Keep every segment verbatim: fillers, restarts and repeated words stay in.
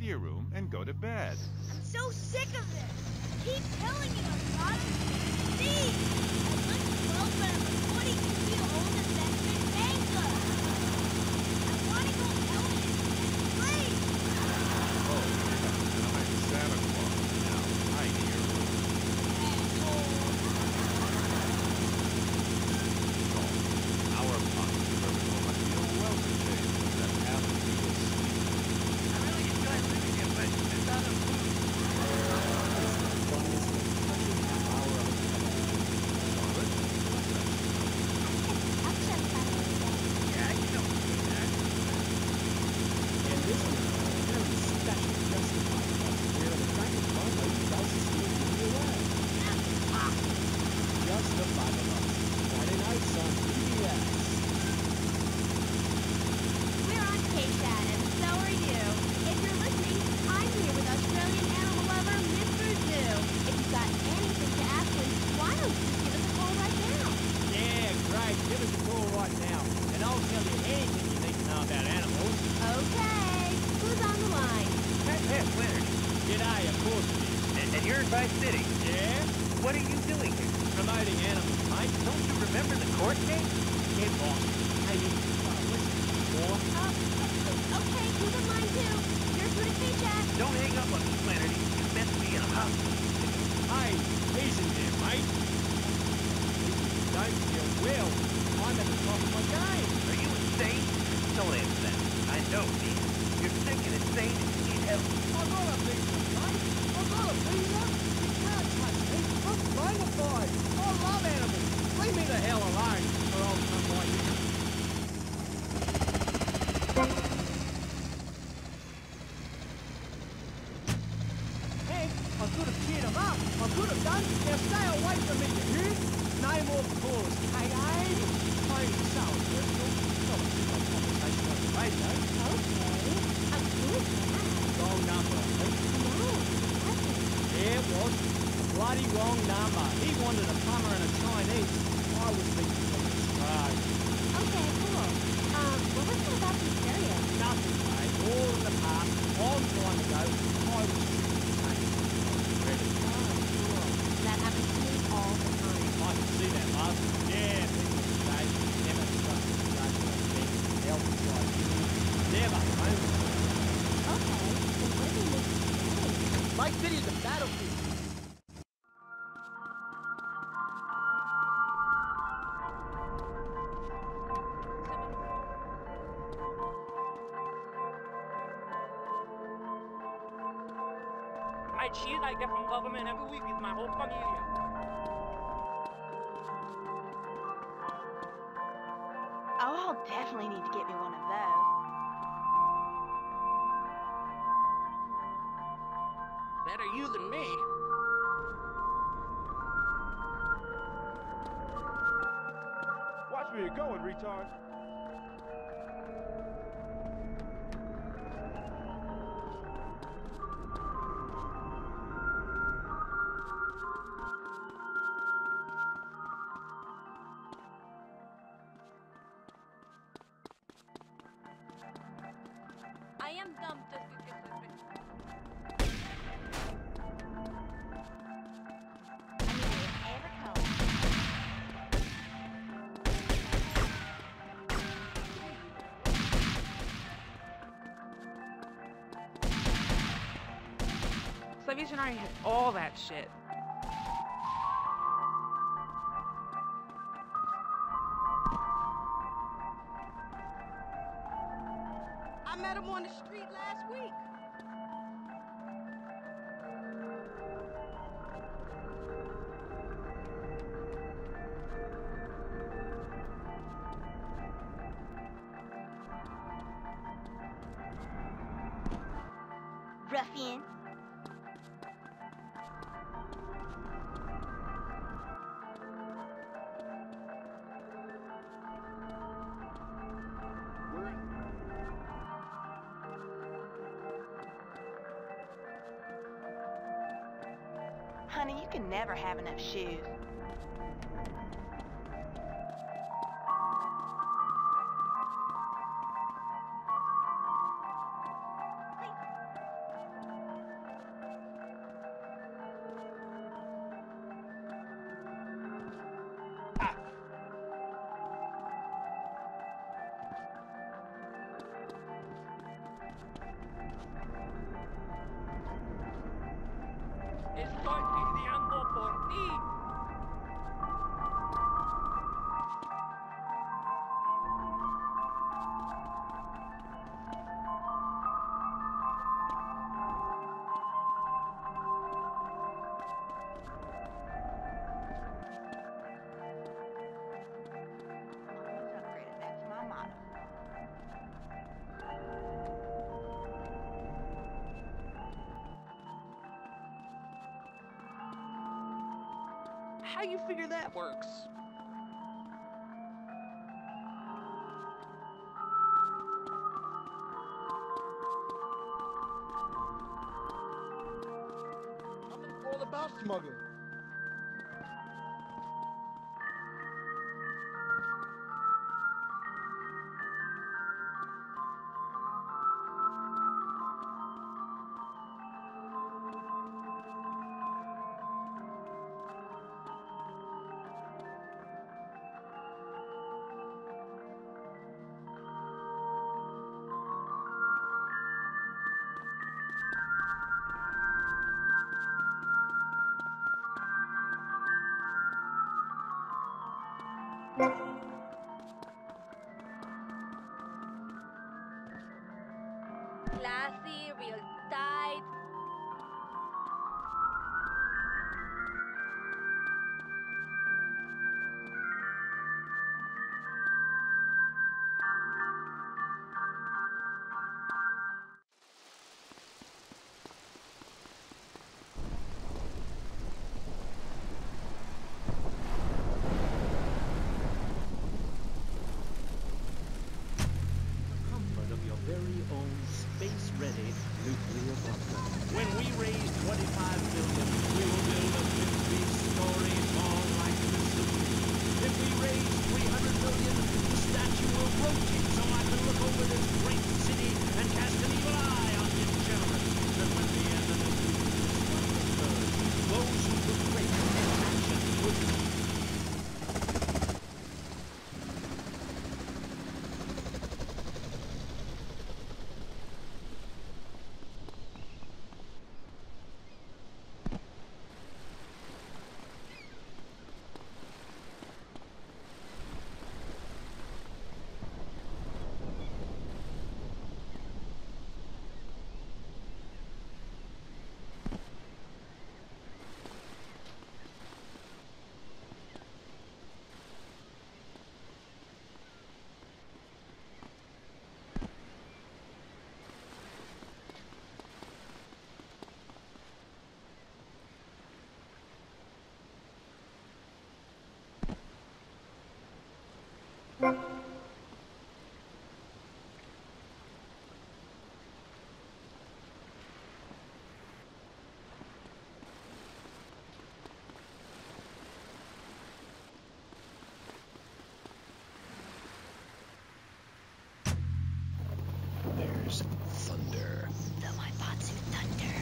to your room and go to bed. I'm so sick of this. Keep telling me I'm not See! I look well, but I'm a forty-two year old investment banker. I want to go tell him and play. Oh, yeah. I'm Santa Claus. Now, hide to your room. So, our pocket terminal must be a welcome change from that Alan Eagle sleep. I really enjoy living here, but there's not enough food. Yeah, you don't do that. And this is a very special justified place where the Franklin Barlow does steal you away. Just the five of us. Friday nights on P B S. We're on K-Shat, and so are you. If you're listening, I'm here with Australian animal lover, Mister Zoo. If you've got anything to ask him, why don't you just give us a call right now? Yeah, great. Give us a call right now, and I'll tell you anything you need to know about animals. Okay. Who's on the line? Pat Pat Leonard, G'day, of course it is. and, and you're in Vice City. Yeah? What are you doing here? Promoting animals, mate. Don't you remember the court case? Yeah, boss. Hey, you, uh, listen, boy. Uh, okay, who's on line two? You're through to K-Chat. Don't hang up on me, Flannery. You're meant to be in a hospital. Hey, easy there, mate. Don't feel well. I'm at the top of my game. Are you insane? Don't answer that. I know, Dean. You're sick and insane and you need help. I got a visa, mate. I got a visa. You can't touch me. I'm bona fide. I love animals. Leave me the hell alone, or I'll come like you. Hank, I could have cheered him up. I could have done. Now stay away from me, you hear? No more calls, K A. Phone is so personal. Not a simple conversation on the radio. Okay. Uh, who is that? Wrong number, I think. No, it wasn't. Yeah, it was. A bloody wrong number. He wanted a plumber and a Chinese. I was thinking from Australia. Okay, cool. Um, what was it about the stereo? Nothing, mate. All in the past. Long time ago, I was simply changing my credit. Oh, cool. That happens to me all the time. I can see that, love. Yeah, people say never trust the judge or thing. Help is like never home. Okay, then what do they make you say? My city's a battlefield. I cheat I get from government every week with my whole familia. Oh, I'll definitely need to get me one of those. Better you than me. Watch where you're going, retard. I am dumb. I mean, it ever comes. Salvation has all that shit. I met him on the street last week. Ruffian. Honey, you can never have enough shoes. How you figure that works? All about smuggling. Classy, real tight. Comfort of your very own space-ready nuclear bunker. When we raise twenty-five million, we will build a fifty-story mall like Vesuvius. If we raise three hundred million, the statue will rotate so I can look over this great city and cast an evil eye on degenerates. And when the eminent nuclear strike occurs, those who took great action will be There's thunder. The Waibatsu Thunder.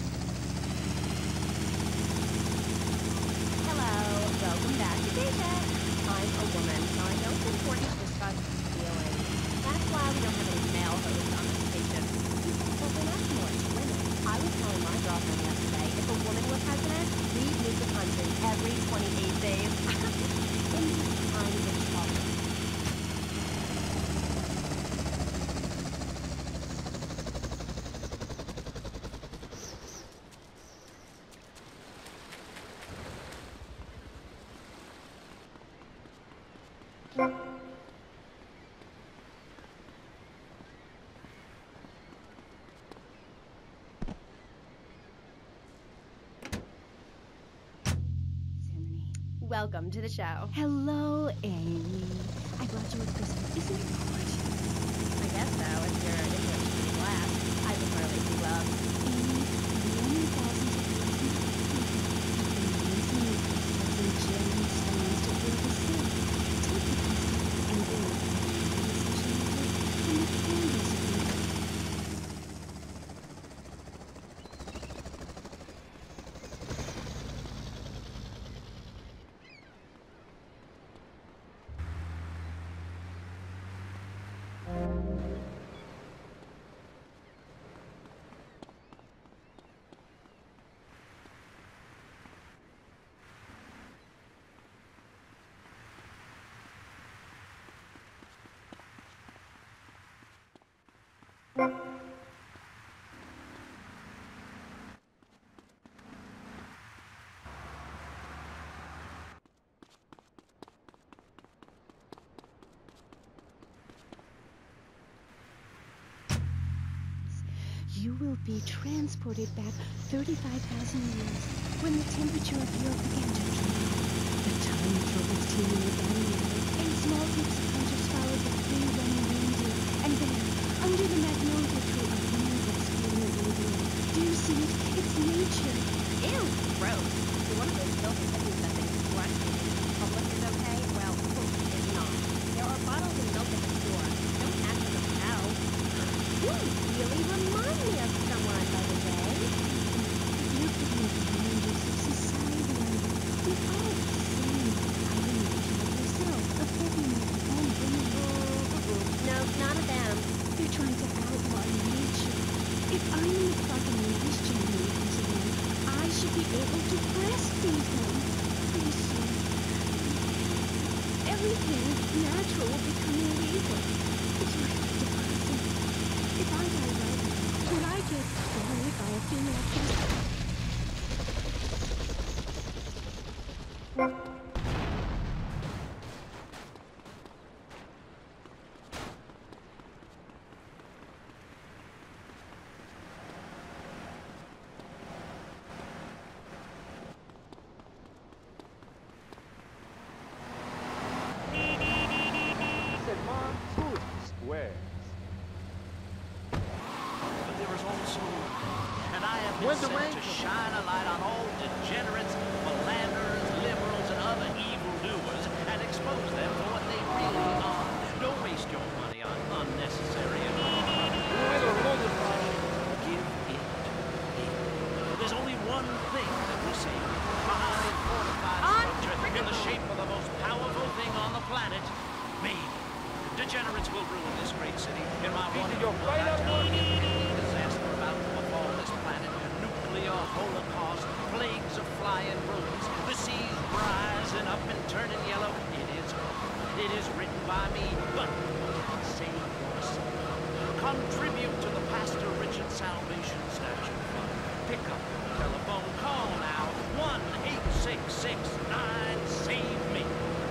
Hello, welcome back to Paycheck. I'm a woman, so I know it's important to discuss feelings. That's why we don't have any male hosts on this station. Well, we're not more to women. I was telling my girlfriend yesterday, if a woman were president, we'd move the country every twenty-eight days. In just kind of trouble. Welcome to the show. Hello, Amy. I brought you a present. Isn't it gorgeous? I guess so, if you're into it to glass. I prefer lacy gloves. Amy, many thousands of years in the future, you've been using crystals and gemstones to build a city. Take the crystal and then the essential and the candles of the earth. You will be transported back thirty-five thousand years when the temperature of the earth began to drop. Yeah, natural will become illegal. It's really depressing. If I die right now, would I get buried by a female priest? Squares. But there is also, and I have been sent to shine a light on all degenerates, philanderers, liberals, and other evildoers, and expose them for what they really are. Don't waste your money on unnecessary enterprise. Give it to me. There's only one thing that will save you. A highly fortified structure in the shape of the most powerful thing on the planet, me. Degenerates will ruin this great city. In my wonderful disaster about to befall this planet, nuclear holocaust, plagues of flying rodents, the seas rising up and turning yellow. It is, it is written by me, but save yourself. Contribute to the Pastor Richard Salvation Statue Fund. Pick up the telephone, call now, one eight six six nine save me.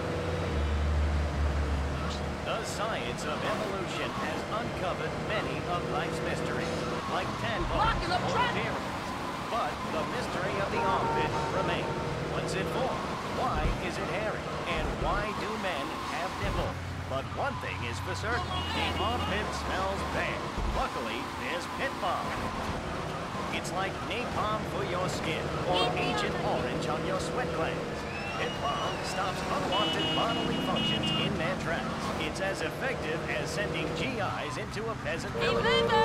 The science of evolution has uncovered many of life's mysteries, like tadpoles or berries. But the mystery of the armpit remains. What's it for? Why is it hairy? And why do men have nipples? But one thing is for certain, the armpit smells bad. Luckily, there's Pit Balm. It's like napalm for your skin, or Agent Orange on your sweat glands. Pit Balm stops unwanted bodily functions in their tracks. It's as effective as sending G Is into a peasant village.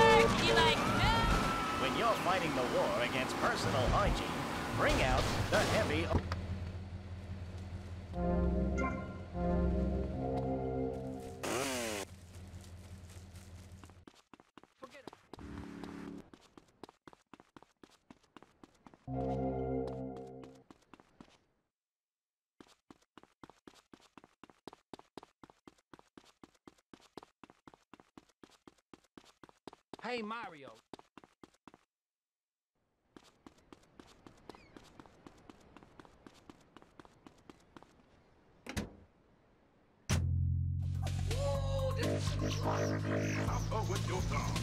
When you're fighting the war against personal hygiene, bring out the heavy... Hey, Mario. Whoa, this is driving me. How about with your dog?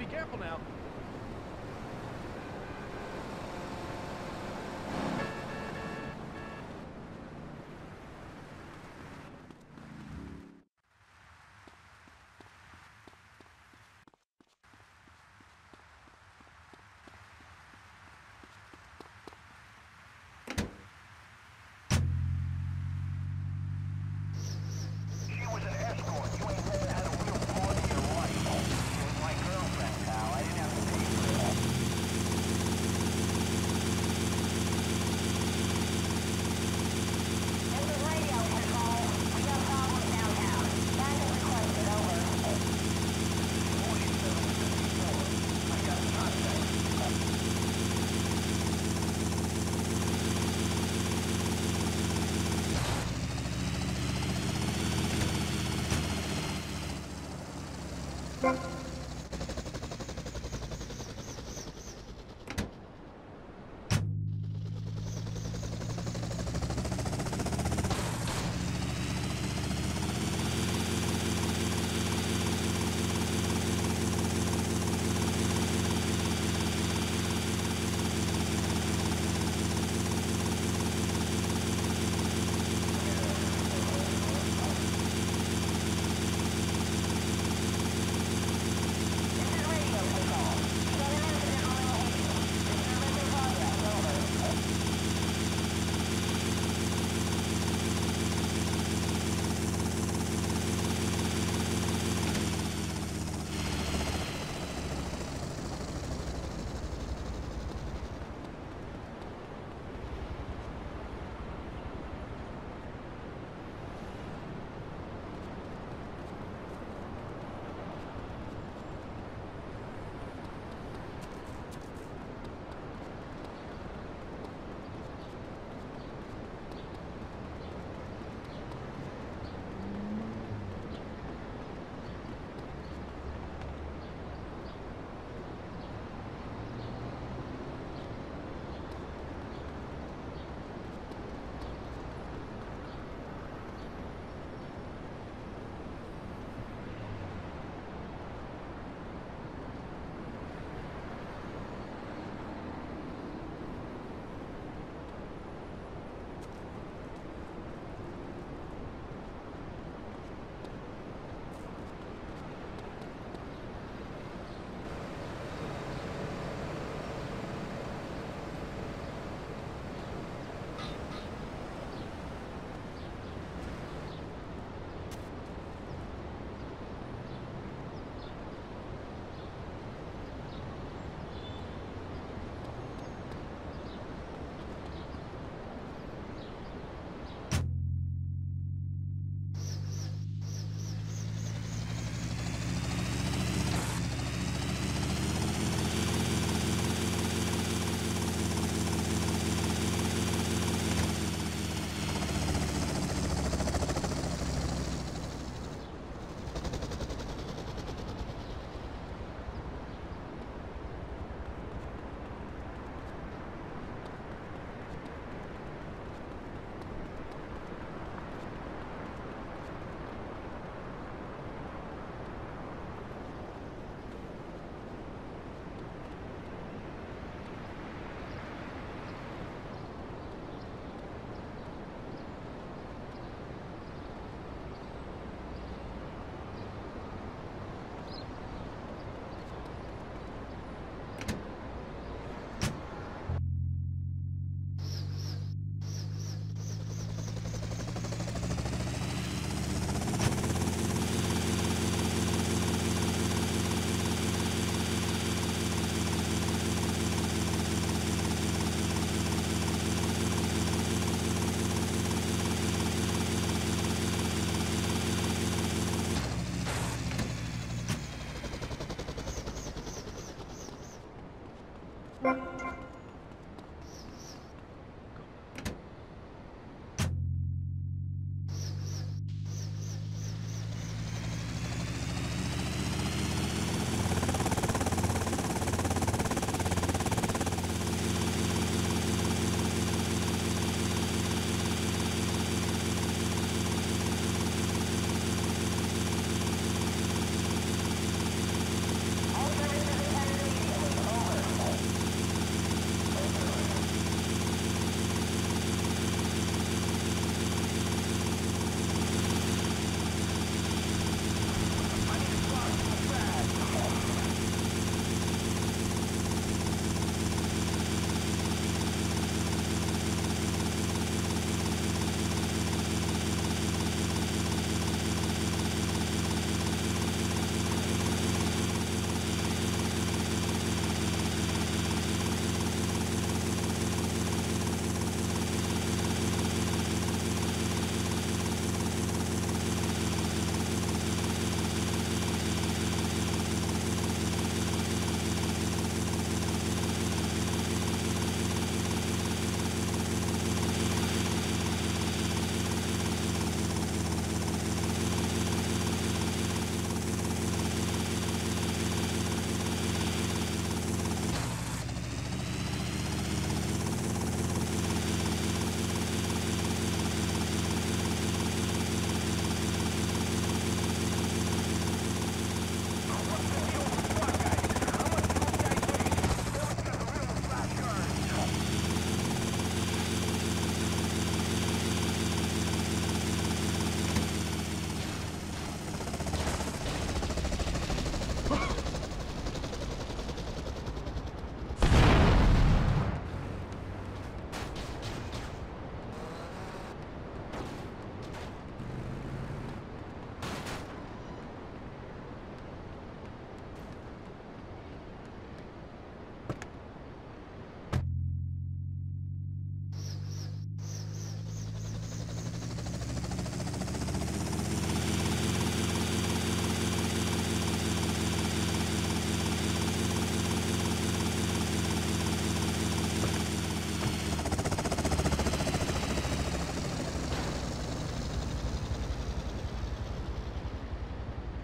be careful now.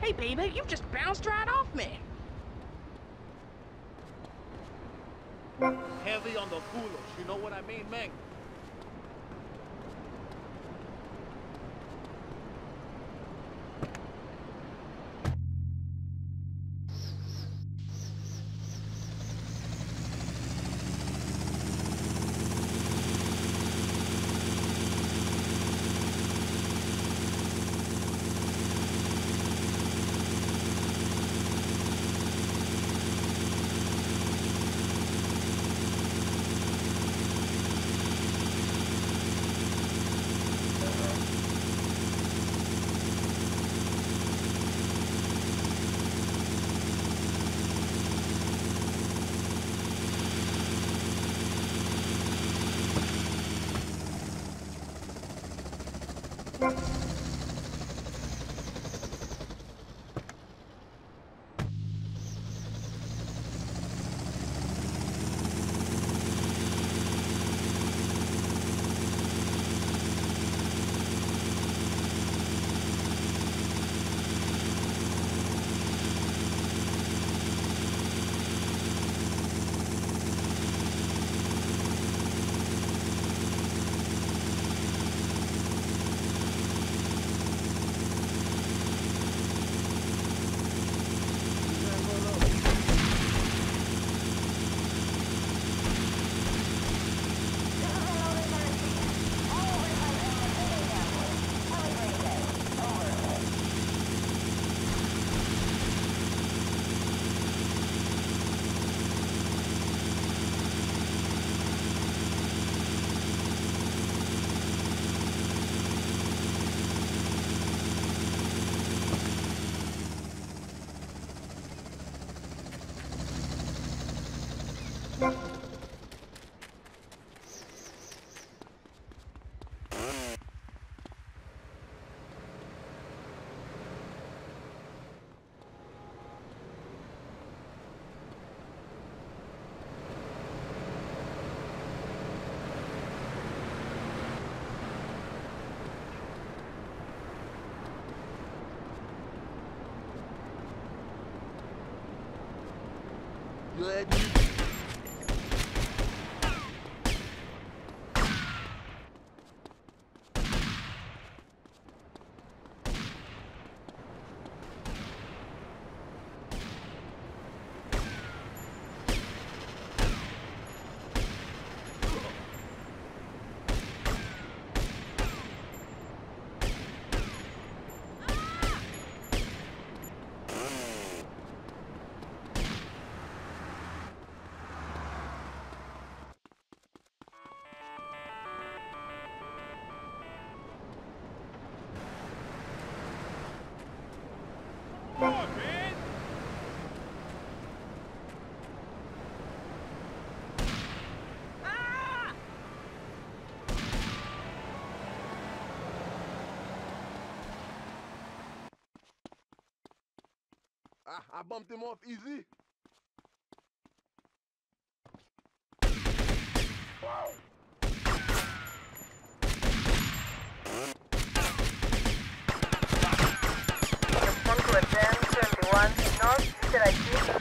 Hey, baby, you just bounced right off me. Heavy on the culos, you know what I mean, Meng? Good. Come on, man! Ah! Ah, I bumped him off easy. Wow. Respond to ten twenty-one north, should I see?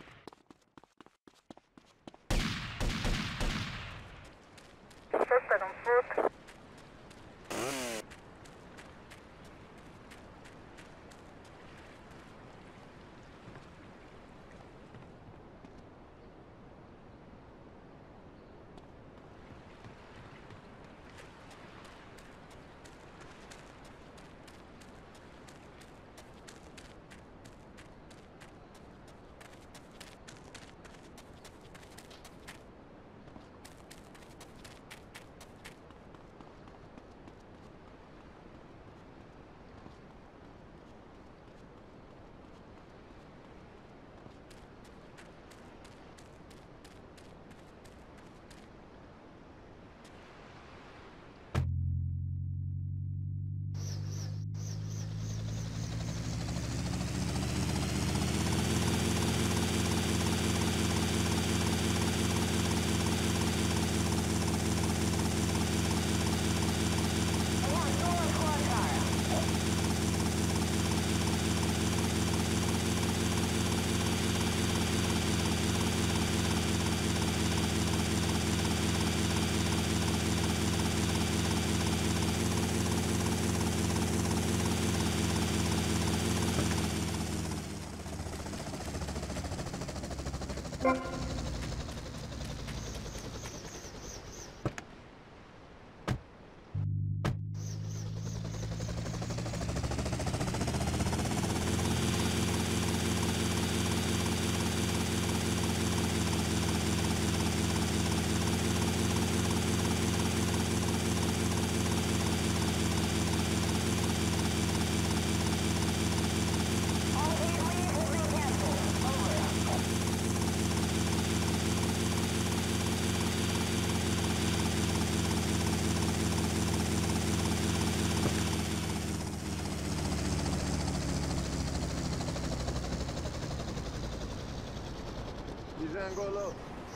Suspect on foot. Angolo.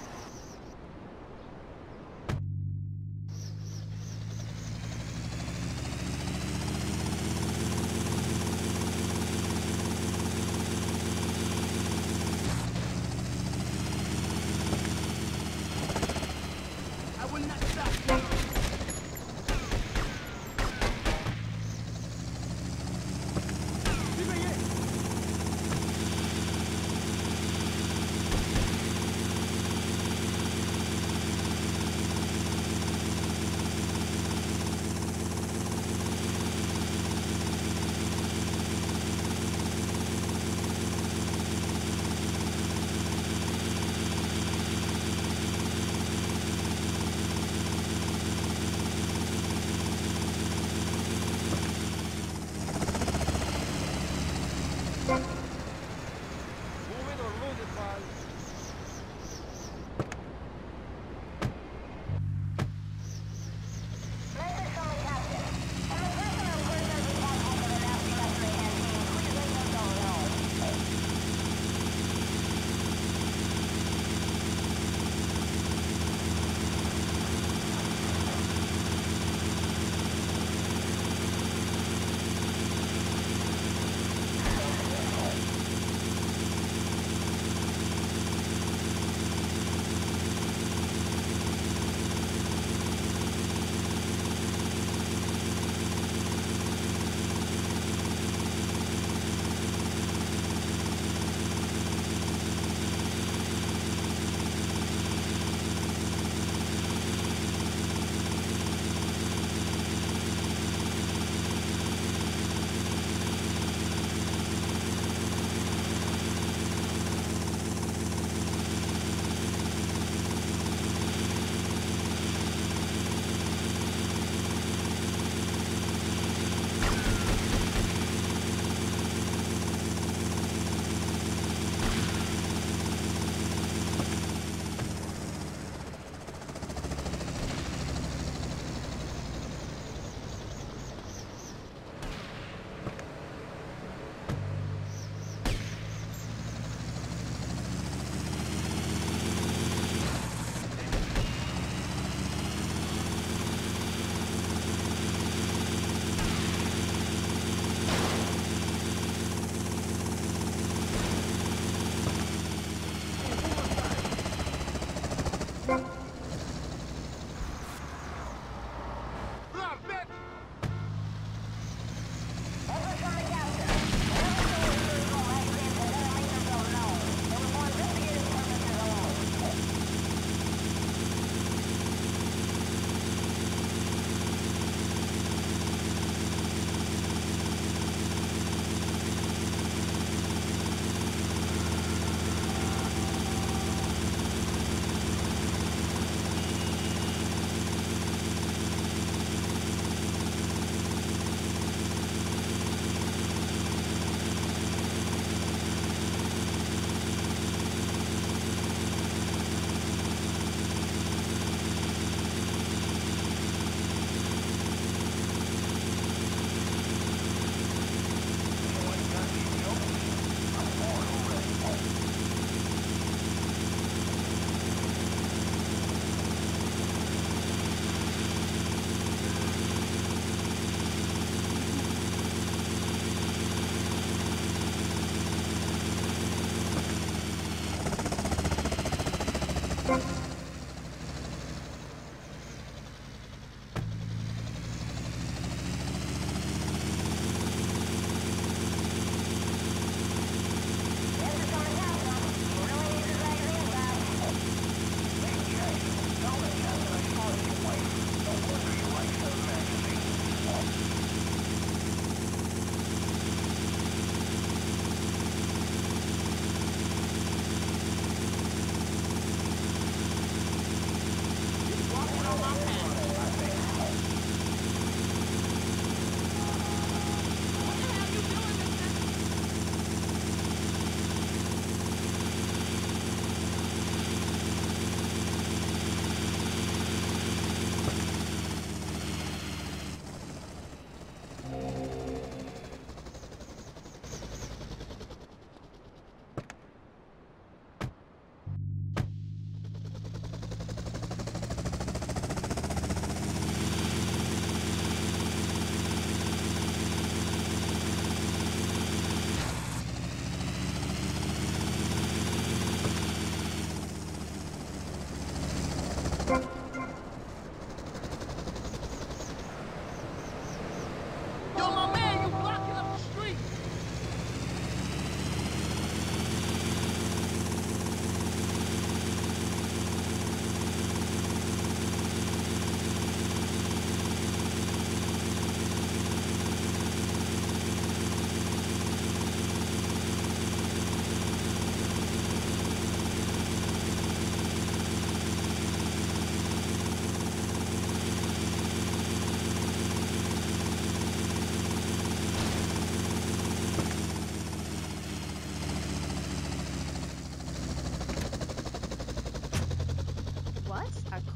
I will not stop.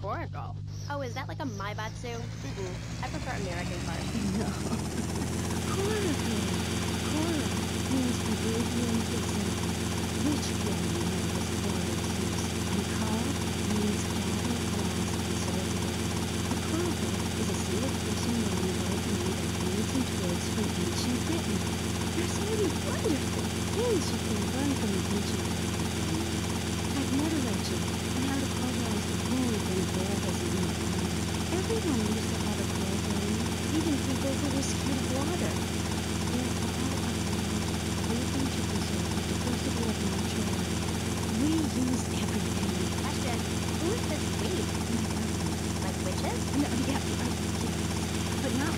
metaphorical. Oh, is that like a Maibatsu? Mm-mm. I prefer American cars. No. Coracle. Cora means Peruvian pizza, which one you know was Florida's use, and Car means gather, glass, and soldier. A coracle is a single person long boat made of reeds and twigs from ancient Britain. There's so many wonderful things you can learn from the ancient Britain. Like metallurgy and how to cauterize the wound when a bear has eaten the arm. Everyone used to have a coracle, even people who were scared of water. They're all about working to preserve the diversity of natural life. We use everything. Question. Who is this we? My government. Like witches? No, yeah, uh, yes. But not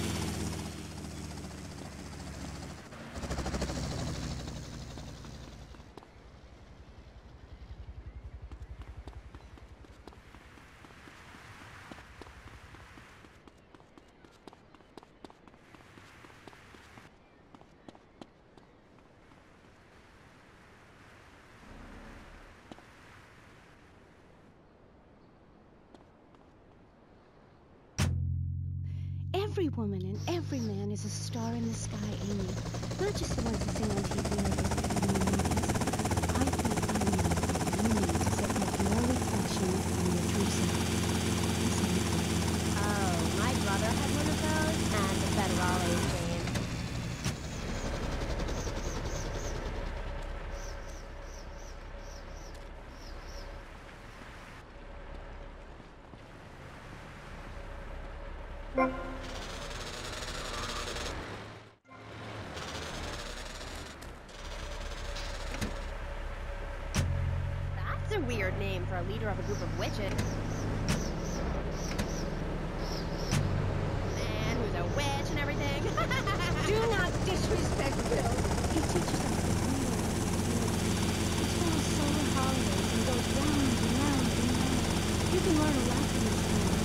every woman and every man is a star in the sky, Amy. Not just the ones that sing on T V or those Academy movies. I think I know what you need to set up more reflection on your true self. Oh, my brother had one of those, and the Federales came. That's a weird name for a leader of a group of witches. Man who's a witch and everything. Do not disrespect Bill. He teaches us the real life. It's full of solar holidays and goes round and round and round. You can learn a lot from this story.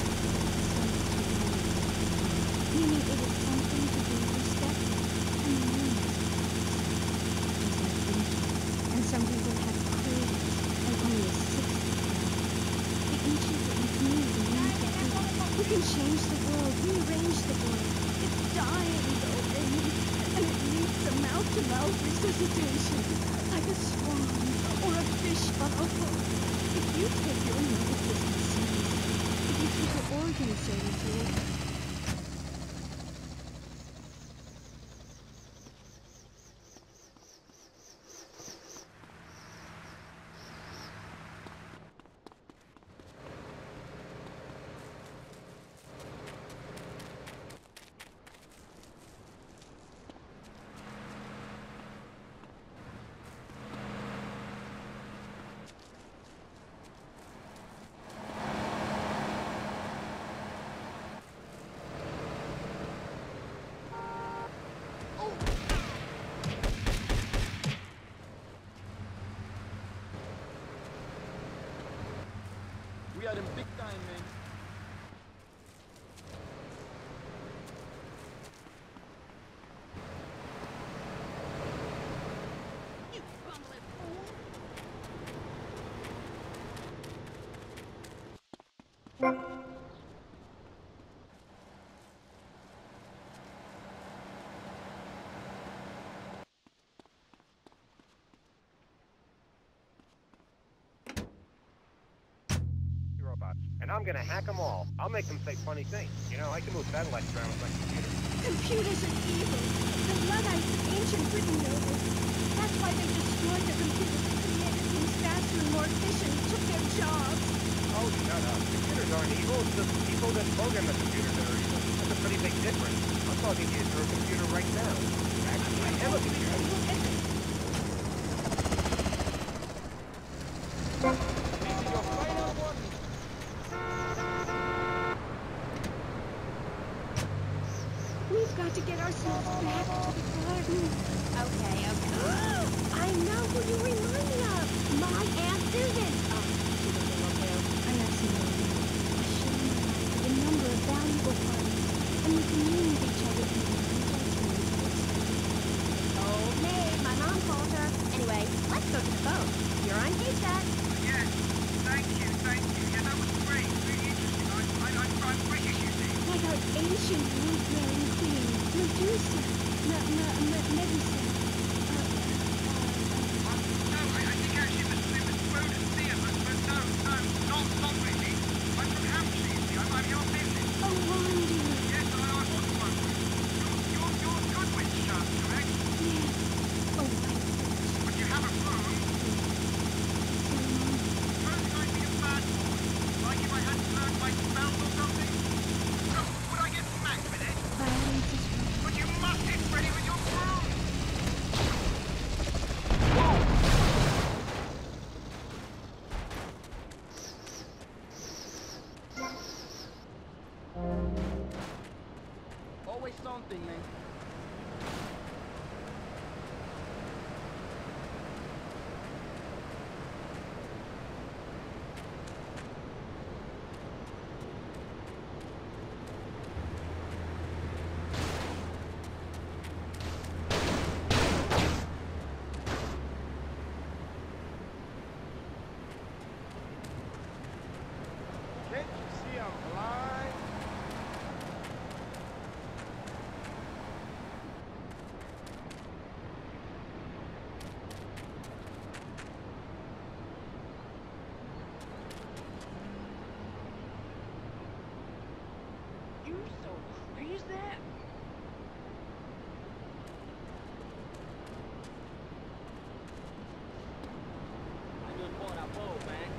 Meaning it is something to be respected and learned. Just like nature. And some people have cradles and only a sixth of them. The ancient Britons knew the meaning of it. You can change the world, rearrange the world. It's dying, though, Amy, and it needs a mouth-to-mouth resuscitation, like a swan or a fish on a hook. If you take your nervous system seriously, if you take your organs seriously, We are them big time, man. You bumbling fool! Robots, and I'm gonna hack them all. I'll make them say funny things. You know, I can move satellites around with my computer. computers are evil. The Luddites of ancient Britain know this. That's why they destroyed the computers and created things faster and more efficient and took their jobs. Oh, shut up. Computers aren't evil. It's the people that program the computers that are evil. That's a pretty big difference. I'm talking to you through a computer right now. Actually, I am a computer. We've got to get ourselves back to the garden. Okay, okay. I know who you remind me of. My Aunt Susan. Oh, she was able to. I have some more. I share my life with a number of valuable parties, and we commune with each other in the Oh, Maid, my mom called her. Anyway, let's go to the phone. You're on K-Chat. Yes, thank you, thank you. Yeah, that was great. Shampoo, wearing cream, Medusa, me, me, me, Medusa. Uh, uh, uh, No, I, I think actually it was, it was Rhodesia, but, but no, no, not, not really. I'm from Hampshire, you see. I'm, I'm your business. Oh, wonder. Yes, I, I was one. You're, you're, you're Goodwin shop, correct? Yes. Oh, white witch. But you have a broom. Don't like me a bad boy. Like if I had to learn my spells or something. So, would I get smacked with it? Violence is wrong. But you must get ready with your broom. Always something, man. Can't you see I'm blind? You so crazy? I just bought a bow, man.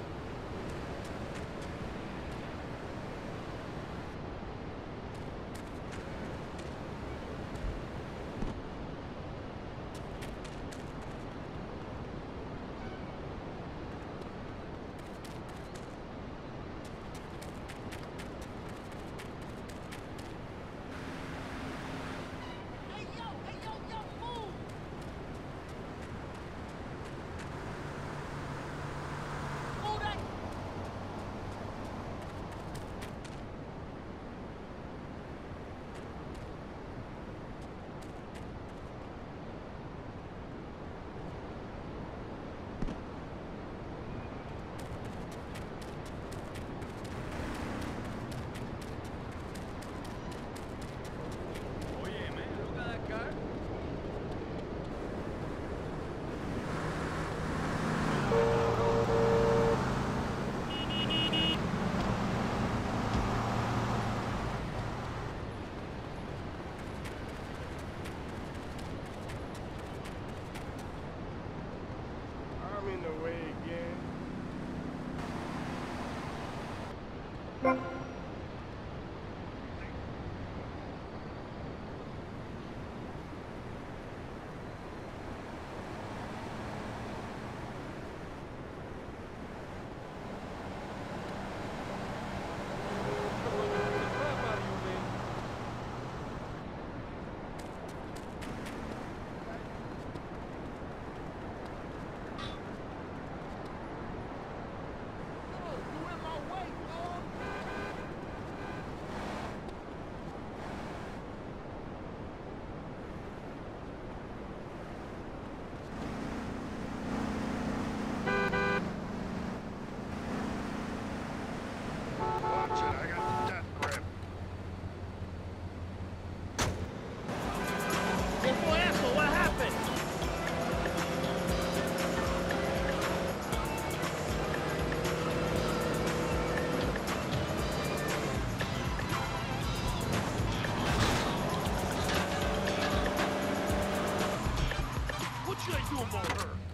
Hey, yo, hey, yo, yo, move! Move that! Oh yeah, man, look at that car. I'm in the way again. Watch it, I got the death grip. Hey, boy, asshole, what happened? What should I do about her?